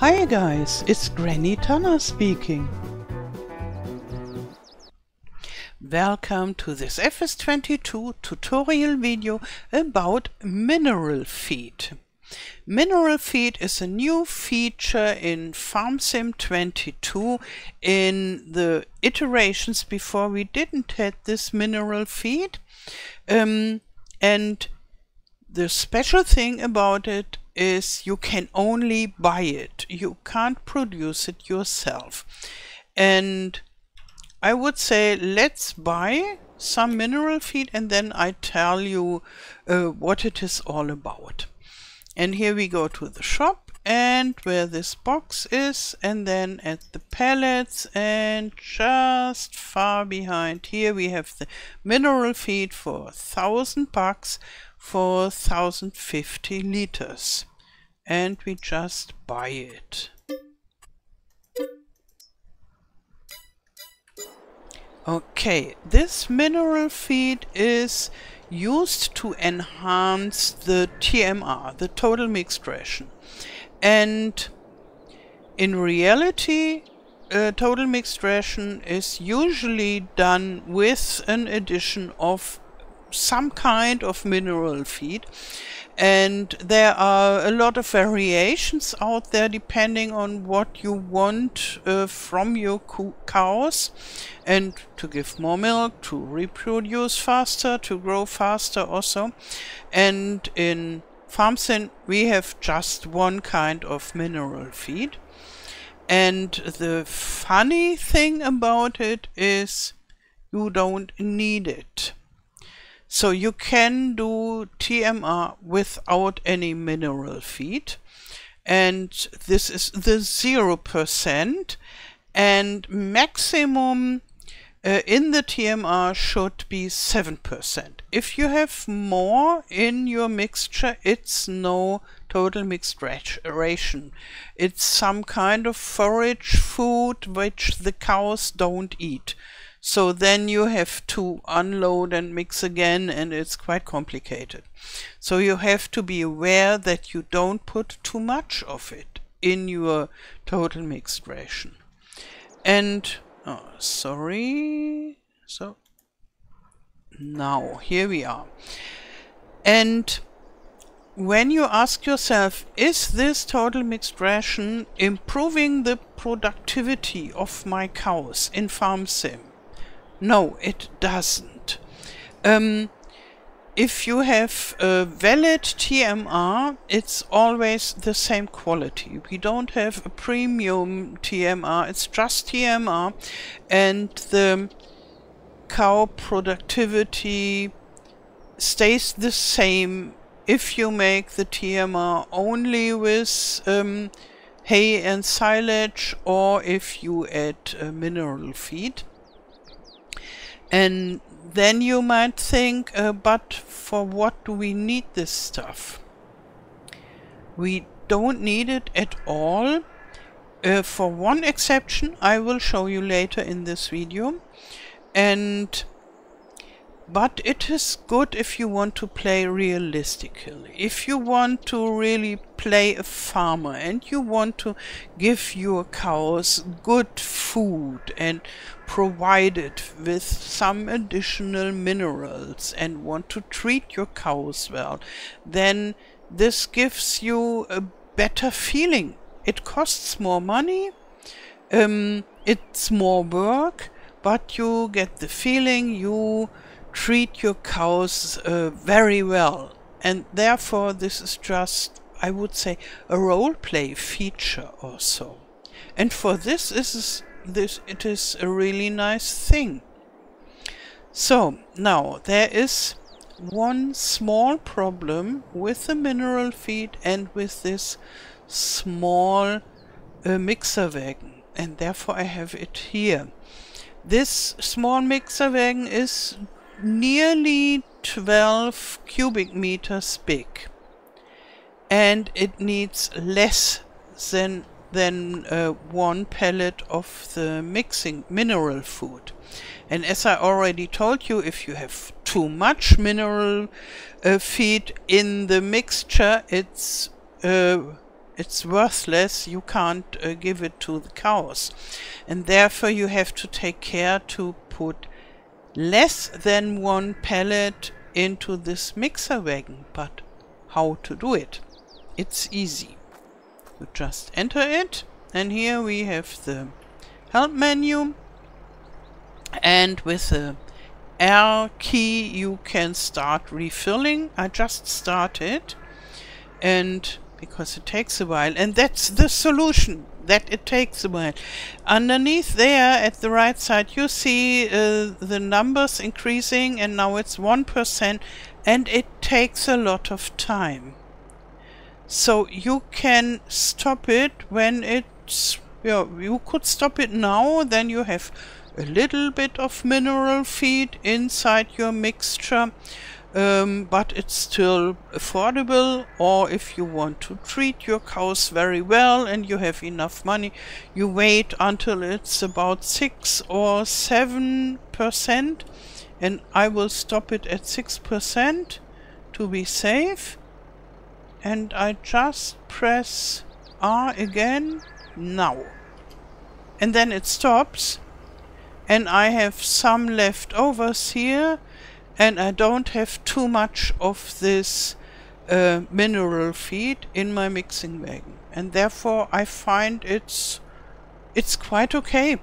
Hi guys, it's Granny Tana speaking. Welcome to this FS22 tutorial video about mineral feed. Mineral feed is a new feature in FS22. In the iterations before, we didn't have this mineral feed, and the special thing about it is you can only buy it. You can't produce it yourself. And I would say let's buy some mineral feed and then I tell you what it is all about. And here we go to the shop and where this box is, and then at the pallets, and just far behind here we have the mineral feed for $1,000 for 1050 liters, and we just buy it. Okay, this mineral feed is used to enhance the TMR, the total mixed ration. And in reality, total mixed ration is usually done with an addition of some kind of mineral feed, and there are a lot of variations out there depending on what you want from your cows, and to give more milk, to reproduce faster, to grow faster also. And in FarmSim we have just one kind of mineral feed, and the funny thing about it is you don't need it. So you can do TMR without any mineral feed, and this is the 0%, and maximum in the TMR should be 7%. If you have more in your mixture, it's no total mixed ration. It's some kind of forage food which the cows don't eat. So then you have to unload and mix again, and it's quite complicated. So you have to be aware that you don't put too much of it in your total mixed ration. And, so now here we are. And when you ask yourself, is this total mixed ration improving the productivity of my cows in FarmSim? No, it doesn't. If you have a valid TMR, it's always the same quality. We don't have a premium TMR, it's just TMR, and the cow productivity stays the same if you make the TMR only with hay and silage, or if you add mineral feed. And then you might think, but for what do we need this stuff? We don't need it at all, for one exception I will show you later in this video. But it is good if you want to play realistically. If you want to really play a farmer and you want to give your cows good food and provide it with some additional minerals and want to treat your cows well, then this gives you a better feeling. It costs more money, it's more work, but you get the feeling you treat your cows very well, and therefore this is just, I would say, a role play feature also. And for this it is a really nice thing. So now there is one small problem with the mineral feed and with this small mixer wagon, and therefore I have it here. This small mixer wagon is nearly 12 cubic meters big, and it needs less than one pallet of the mixing mineral food. And as I already told you, if you have too much mineral feed in the mixture, it's it's worthless. You can't give it to the cows, and therefore you have to take care to put less than 1 pellet into this mixer wagon. But how to do it? It's easy. You just enter it, and here we have the help menu, and with the R key you can start refilling. I just started, and because it takes a while, and that's the solution, that it takes a while. Underneath there at the right side you see the numbers increasing, and now it's 1%, and it takes a lot of time. So you can stop it when it's, you could stop it now, then you have a little bit of mineral feed inside your mixture, but it's still affordable. Or if you want to treat your cows very well and you have enough money, you wait until it's about 6 or 7%, and I will stop it at 6% to be safe. And I just press R again now, and then it stops, and I have some leftovers here, and I don't have too much of this mineral feed in my mixing wagon, and therefore I find it's quite okay.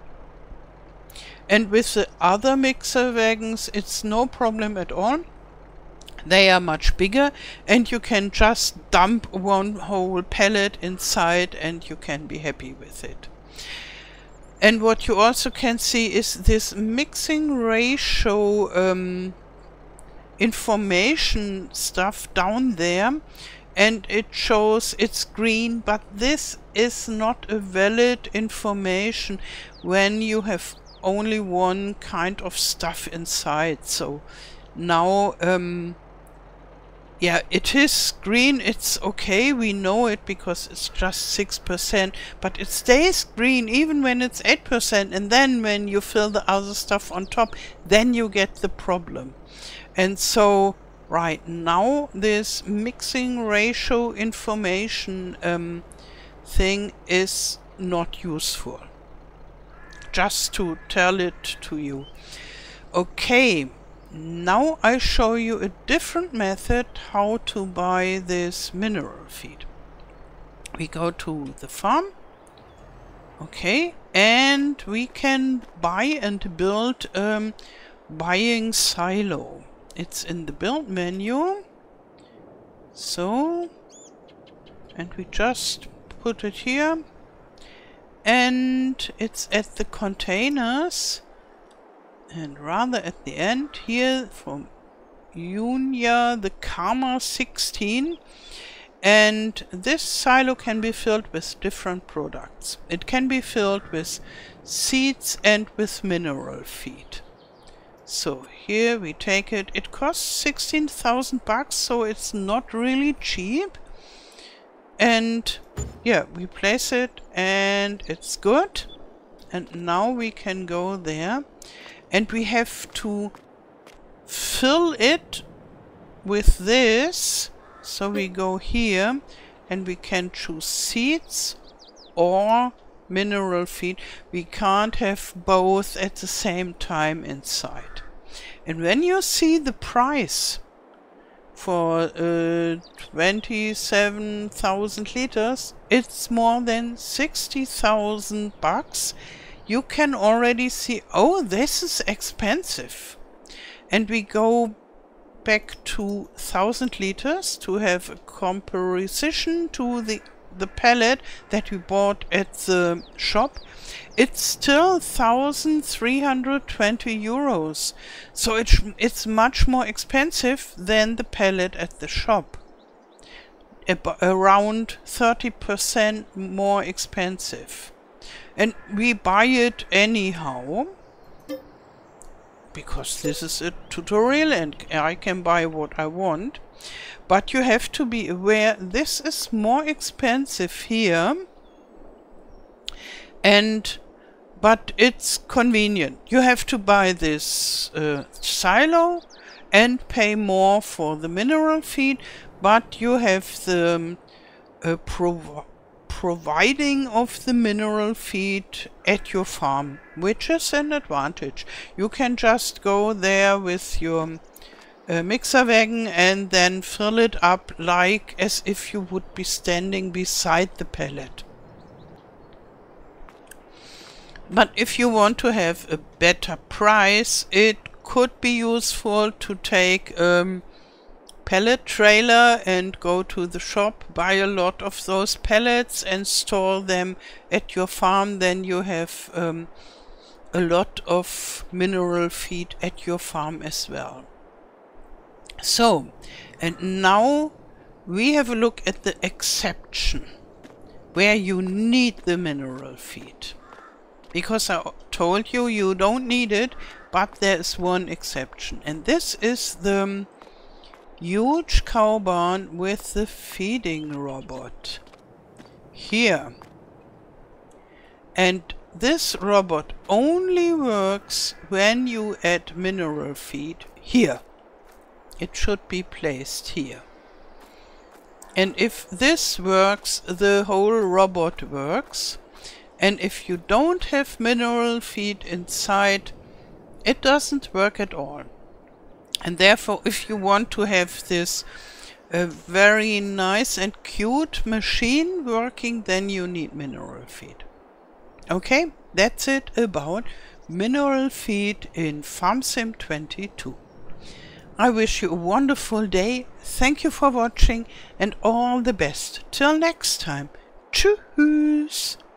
And with the other mixer wagons it's no problem at all. They are much bigger, and you can just dump 1 whole pellet inside and you can be happy with it. And what you also can see is this mixing ratio information stuff down there, and it shows it's green, but this is not a valid information when you have only one kind of stuff inside. So now yeah, it is green, it's okay, we know it because it's just 6%, but it stays green even when it's 8%, and then when you fill the other stuff on top, then you get the problem. And so right now this mixing ratio information thing is not useful. Just to tell it to you. Okay. Now I show you a different method how to buy this mineral feed. We go to the farm, okay, and we can buy and build buying silo. It's in the build menu, so, and we just put it here, and it's at the containers. And rather at the end here from Junia, the Karma 16, and this silo can be filled with different products. It can be filled with seeds and with mineral feed. So here we take it. It costs 16,000 bucks, so it's not really cheap. And yeah, we place it and it's good. And now we can go there. And we have to fill it with this. So we go here and we can choose seeds or mineral feed. We can't have both at the same time inside. And when you see the price for 27,000 liters, it's more than 60,000 bucks. You can already see, oh, this is expensive. And we go back to 1,000 liters to have a comparison to the pellet that we bought at the shop. It's still 1,320 euros. So it's much more expensive than the pellet at the shop. Around 30% more expensive. And we buy it anyhow, because this is a tutorial and I can buy what I want. But you have to be aware this is more expensive here, but it's convenient. You have to buy this silo and pay more for the mineral feed, but you have the providing of the mineral feed at your farm, which is an advantage. You can just go there with your mixer wagon and then fill it up like as if you would be standing beside the pellet. But if you want to have a better price, it could be useful to take pellet trailer and go to the shop, buy a lot of those pellets and store them at your farm. Then you have a lot of mineral feed at your farm as well. So, and now we have a look at the exception where you need the mineral feed. Because I told you you don't need it, but there is one exception, and this is the huge cow barn with the feeding robot here. And this robot only works when you add mineral feed here. It should be placed here. And if this works, the whole robot works. And if you don't have mineral feed inside, it doesn't work at all. And therefore, if you want to have this very nice and cute machine working, then you need mineral feed. Okay, that's it about mineral feed in FS22. I wish you a wonderful day. Thank you for watching and all the best. Till next time. Tschüss.